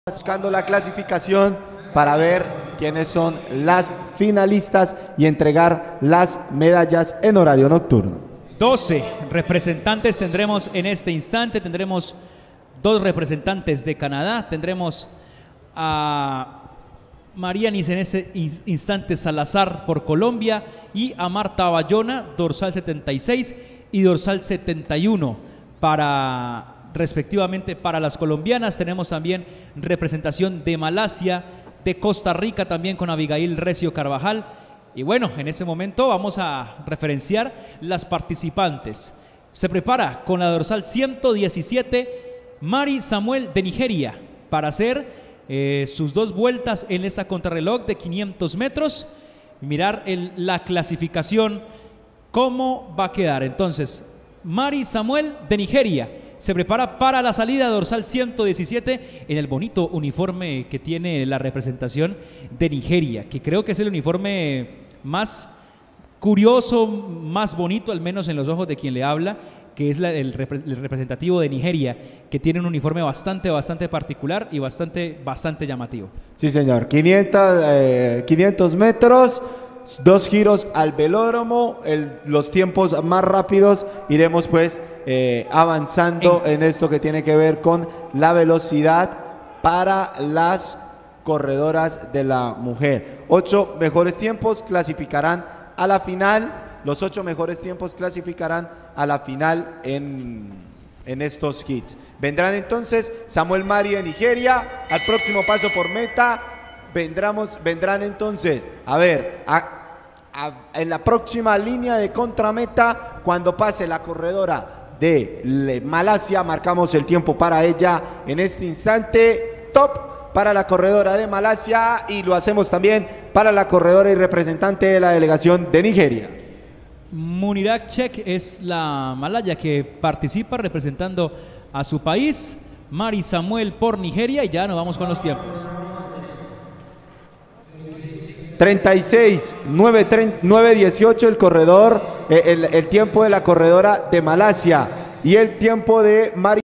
Buscando la clasificación para ver quiénes son las finalistas y entregar las medallas en horario nocturno. 12 representantes tendremos en este instante. Tendremos 2 representantes de Canadá. Tendremos a Marianis en este instante Salazar por Colombia y a Marta Bayona, dorsal 76 y dorsal 71 respectivamente para las colombianas. Tenemos también representación de Malasia, de Costa Rica también con Abigail Recio Carvajal. Y bueno, en este momento vamos a referenciar las participantes. Se prepara con la dorsal 117 Mari Samuel de Nigeria para hacer sus 2 vueltas en esta contrarreloj de 500 metros y mirar la clasificación cómo va a quedar. Entonces, Mari Samuel de Nigeria se prepara para la salida dorsal 117 en el bonito uniforme que tiene la representación de Nigeria, que creo que es el uniforme más curioso, más bonito, al menos en los ojos de quien le habla, que es el representativo de Nigeria, que tiene un uniforme bastante particular y bastante llamativo. Sí, señor. 500 metros. 2 giros al velódromo, los tiempos más rápidos, iremos pues avanzando en esto que tiene que ver con la velocidad para las corredoras de la mujer. 8 mejores tiempos clasificarán a la final, los 8 mejores tiempos clasificarán a la final en estos hits. Vendrán entonces Samuel Mari de Nigeria, al próximo paso por meta. Vendrán entonces, a ver, en la próxima línea de contrameta, cuando pase la corredora de Malasia, marcamos el tiempo para ella en este instante. Top para la corredora de Malasia y lo hacemos también para la corredora y representante de la delegación de Nigeria. Munirak Chek es la malaya que participa representando a su país. Mari Samuel por Nigeria y ya nos vamos con los tiempos. 36, 9:18 el corredor, el tiempo de la corredora de Malasia y el tiempo de Mari